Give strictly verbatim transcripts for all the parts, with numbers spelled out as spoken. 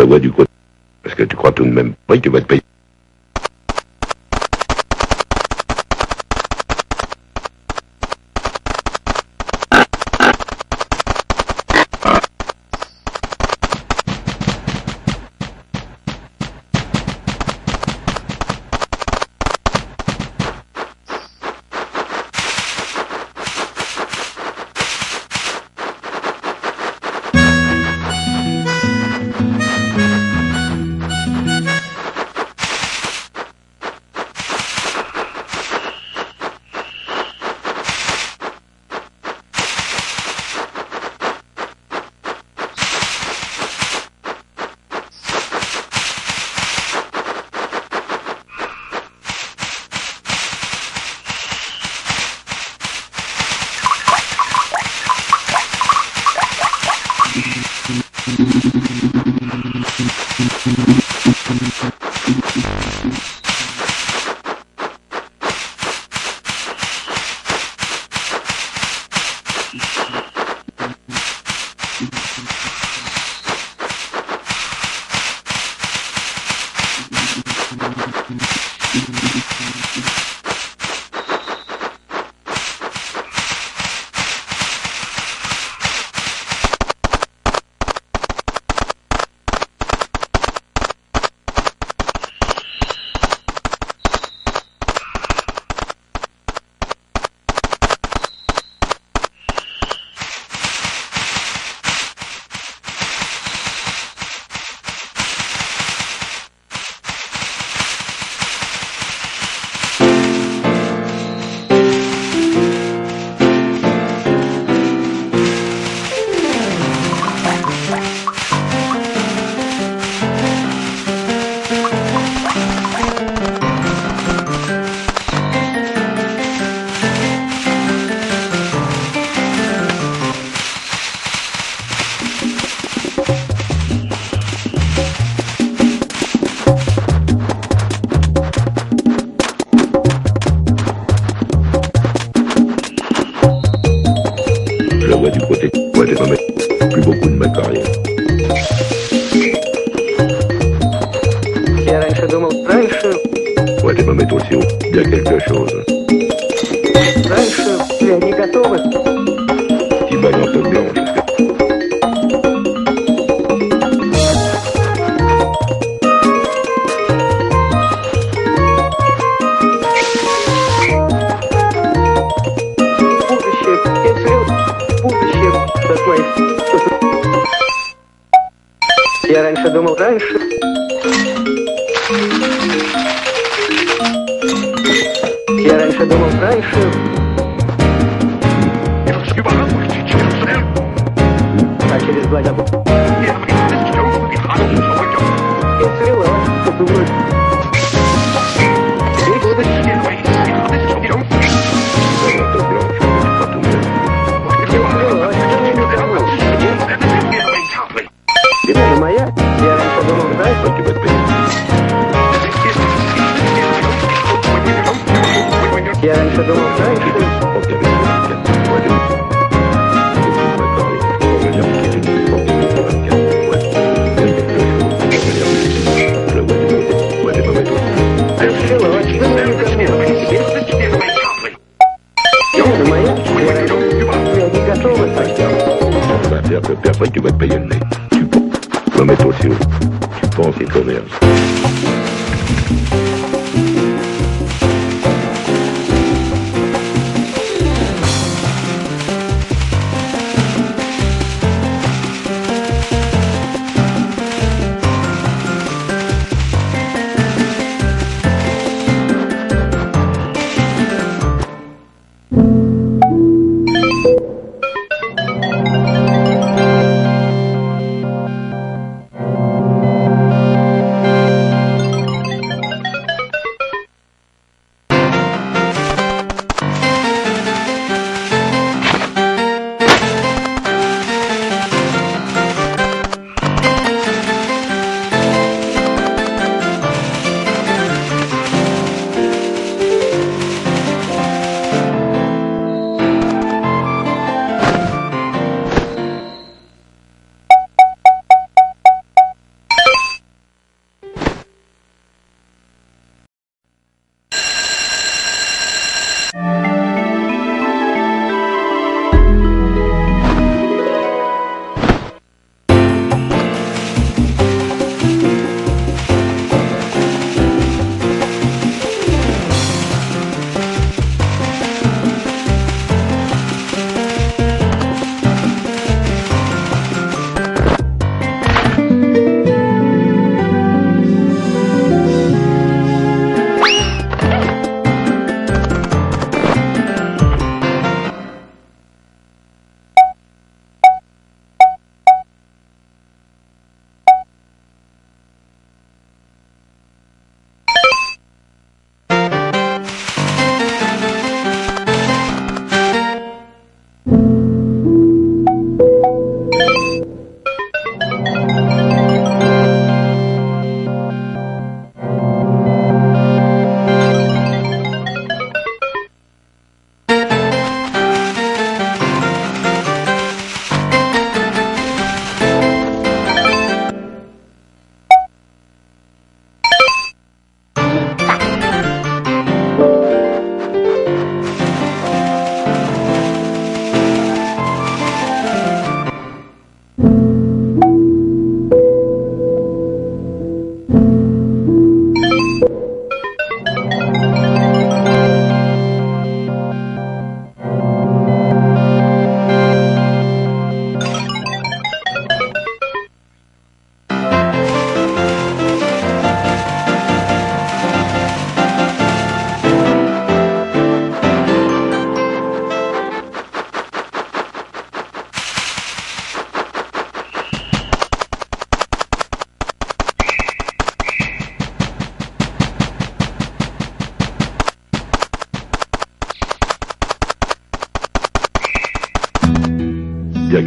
le vois du côté. Parce que tu crois tout de même pas que tu vas te payer. Я раньше думал, раньше. Я раньше думал, раньше. А через два года. И свелось. И будущее. Это моя. Я раньше думал, раньше. Я раньше думал, раньше. Puis après tu vas te payer le nez. Tu vas mettre aussi haut. Tu penses et commerce.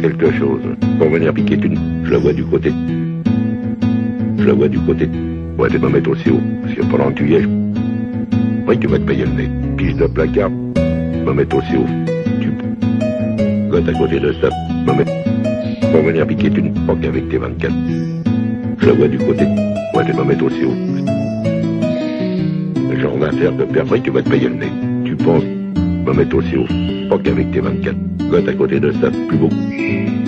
quelque chose. Pour venir piquer une, je la vois du côté. Je la vois du côté. Ouais, je vais me mettre aussi haut. Parce que pendant que tu y es, je... oui, tu vas te payer le nez. Pige de placard, me mettre aussi haut. Tu gottes à côté de ça, me mettre. Pour venir piquer une, pas qu'avec tes vingt-quatre. Je la vois du côté. Ouais, je vais me mettre aussi haut. Le genre d'affaire que après tu vas te payer le nez. Tu penses me mettre aussi haut. Pas qu'avec tes vingt-quatre. Gottes à côté de ça, plus beau.